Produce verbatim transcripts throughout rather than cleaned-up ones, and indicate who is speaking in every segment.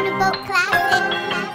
Speaker 1: Thunderbolt Classic.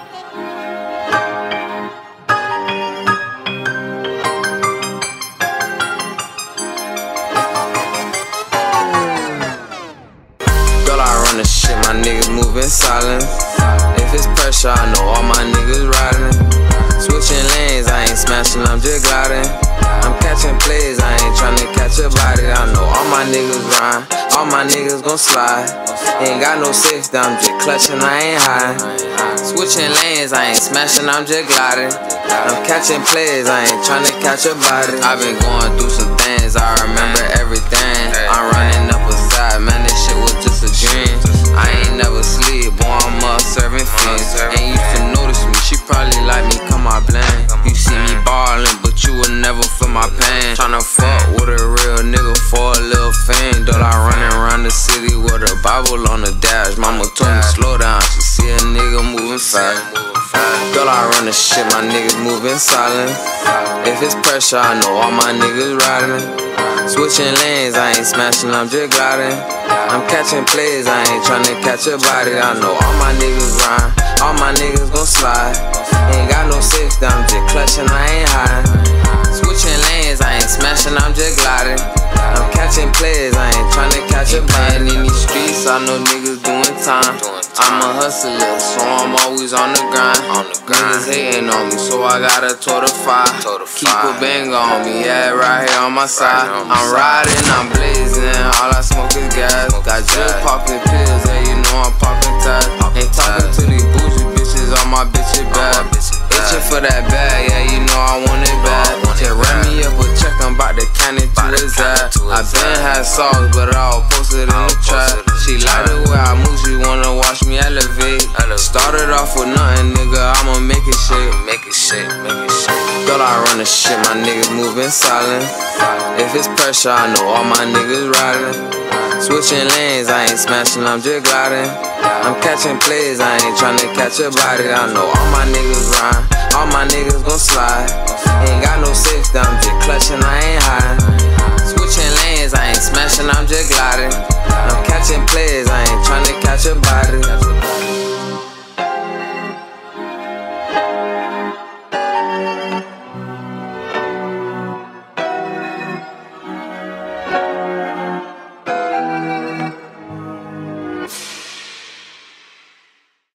Speaker 2: Girl, I run the shit, my niggas moving silent. If it's pressure, I know all my niggas riding. Switching lanes, I ain't smashing, I'm just gliding. I'm catching plays, I ain't tryna catch a body. I know all my niggas rhyme, all my niggas gon' slide. Ain't got no safety, I'm just clutching, I ain't hiding. Switching lanes, I ain't smashing, I'm just gliding. I'm catching plays, I ain't tryna catch a body. I've been going through some things, I remember everything. I'm running up a side, man, this shit was just a dream. I ain't never sleep, boy, I'm up serving fiends. Ain't used to notice me, she probably like me, come my blame. You see me ballin', but you would never feel my pain. Tryna fuck with a real nigga for a little fame. Though I running around the city with a Bible on the dash. Mama told me slow down, she see a nigga moving fast. Girl, I run the shit, my niggas moving silent. If it's pressure, I know all my niggas riding. Switching lanes, I ain't smashing, I'm just gliding. I'm catching plays, I ain't tryna catch a body. I know all my niggas rhyme, all my niggas gon' slide. Ain't got no safety, I'm just clutching, I ain't hiding. Switching lanes, I ain't smashing, I'm just gliding. I'm catching plays, I ain't tryna catch a body. In these streets, I know niggas doing time. I'm a hustler, so I'm always on the grind. Niggas hating on me, so I gotta toe the fire. Keep a banger on me, yeah, right here on my side. I'm riding, I'm blazing, all I smoke is gas. Got just popping pills, yeah, you know I'm popping tabs. Ain't talking to these bougie bitches, all my bitches bad. Itching for that bag, yeah, you know I want it bad. Just run me up a check, I'm bout to count it to his ass. I been had sauce, but I all posted in the trap. She like the way I move, she wanna watch me elevate. Started off with nothing, nigga, I'ma make it shake. Make it shake, make it shake. Girl, I run the shit, my niggas moving silent. If it's pressure, I know all my niggas riding. Switching lanes, I ain't smashing, I'm just gliding. I'm catching plays, I ain't tryna catch a body. I know all my niggas rhyme, all my niggas gon' slide. Ain't got no safety, I'm just clutching,